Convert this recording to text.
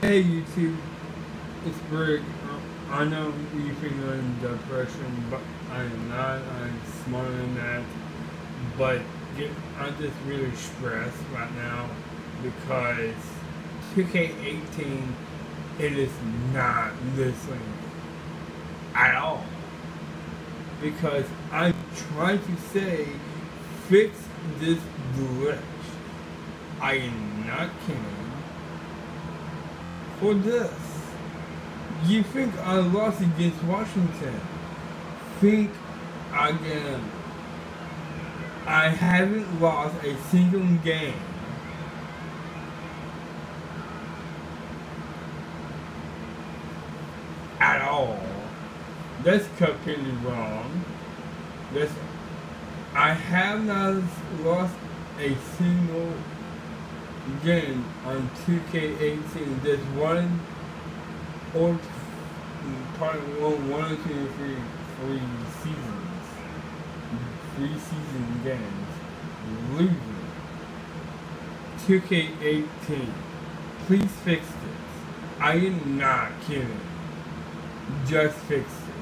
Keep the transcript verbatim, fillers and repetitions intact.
Hey YouTube, it's Brig. Uh, I know you think I'm in depression, but I am not. I'm smarter than that. But get, I'm just really stressed right now because two K eighteen, it is not listening at all. Because I'm trying to say, fix this glitch. I am not kidding. For this, you think I lost against Washington? Think again. I haven't lost a single game. At all. That's completely wrong. That's, I have not lost a single game on two K eighteen. There's one or part one, one, two, three, three seasons, three season games, losing. two K eighteen, please fix this. I am not kidding. Just fix it.